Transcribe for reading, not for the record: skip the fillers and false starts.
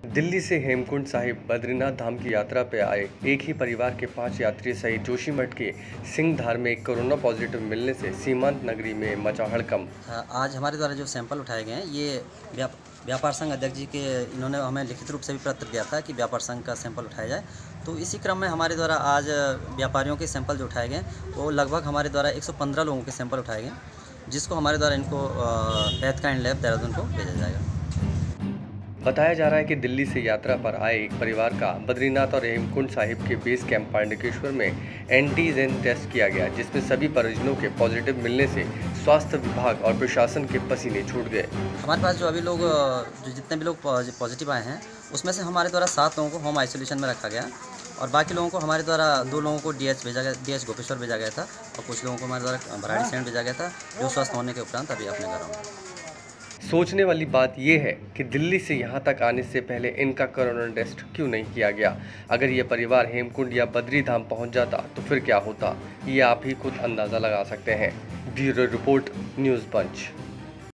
दिल्ली से हेमकुंड साहिब बद्रीनाथ धाम की यात्रा पर आए एक ही परिवार के 5 यात्री सहित जोशीमठ के सिंहधार में एक कोरोना पॉजिटिव मिलने से सीमांत नगरी में मचा हड़कंप। आज हमारे द्वारा जो सैंपल उठाए गए हैं ये व्यापार संघ अध्यक्ष जी के इन्होंने हमें लिखित रूप से भी पत्र दिया था कि व्यापार संघ का सैंपल उठाया जाए। तो इसी क्रम में हमारे द्वारा आज व्यापारियों के सैंपल जो उठाए गए वो लगभग हमारे द्वारा 115 लोगों के सैंपल उठाए गए, जिसको हमारे द्वारा इनको पैथकाइंड लैब देहरादून को भेजा जाएगा। बताया जा रहा है कि दिल्ली से यात्रा पर आए एक परिवार का बद्रीनाथ और हेमकुंड साहिब के बेस कैंप पांडुकेश्वर में एंटीजन टेस्ट किया गया, जिसमें सभी परिजनों के पॉजिटिव मिलने से स्वास्थ्य विभाग और प्रशासन के पसीने छूट गए। हमारे पास जो जितने भी लोग पॉजिटिव आए हैं उसमें से हमारे द्वारा 7 लोगों को होम आइसोलेशन में रखा गया और बाकी लोगों को हमारे द्वारा 2 लोगों को डीएच गोपेश्वर भेजा गया था और कुछ लोगों को हमारे द्वारा भराड़ी सेंट भेजा गया था, जो स्वस्थ होने के उपरांत अभी अपने घरों में। सोचने वाली बात यह है कि दिल्ली से यहां तक आने से पहले इनका कोरोना टेस्ट क्यों नहीं किया गया। अगर यह परिवार हेमकुंड या बद्री धाम पहुंच जाता तो फिर क्या होता, ये आप ही खुद अंदाज़ा लगा सकते हैं। ब्यूरो रिपोर्ट, न्यूज़ पंच।